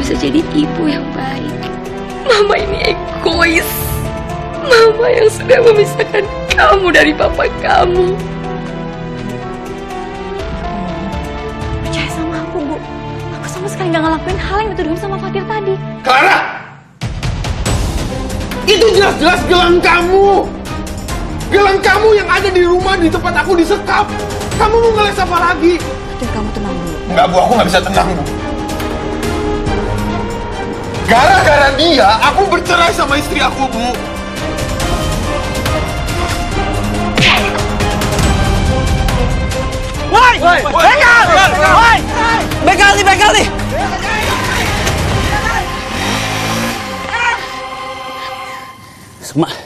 bisa jadi ibu yang baik. Mama ini egois. Mama yang sudah memisahkan kamu dari papa kamu. Percaya sama aku, Bu. Aku sama sekali nggak ngelakuin hal yang dituduhin sama Fatir tadi. Clara! Itu jelas-jelas gelang kamu! Gelang kamu yang ada di rumah di tempat aku disekap. Kamu mau ngeles apa lagi? Fatir, kamu tenang dulu. Enggak, Bu. Aku nggak bisa tenang, Bu. Gara-gara dia, aku bercerai sama istri aku, Bu. Woi! Begal! Woi! Begal nih! Semua